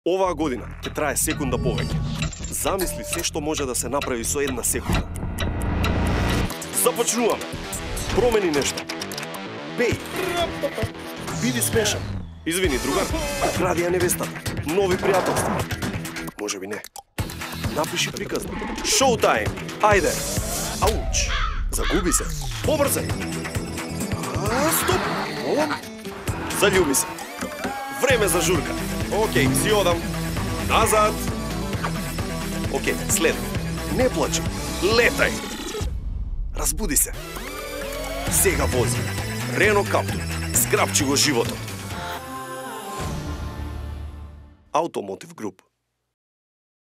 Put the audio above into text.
Оваа година ќе трае секунда повеќе. Замисли се што може да се направи со една секунда. Започнуваме. Промени нешто. Беј. Биди смешан. Извини, другар, укради ја невестата. Нови пријателства. Може би не. Напиши приказна. Шоу тајм. Ајде. Ауч. Загуби се. Побрзај. Стоп. Заљуби се. Време за журка. Океј, си одам. Назад. Океј, следно. Не плачи. Летај. Разбуди се. Сега вози. Рено Каптур. Зграбчи го животот. Automotive Group.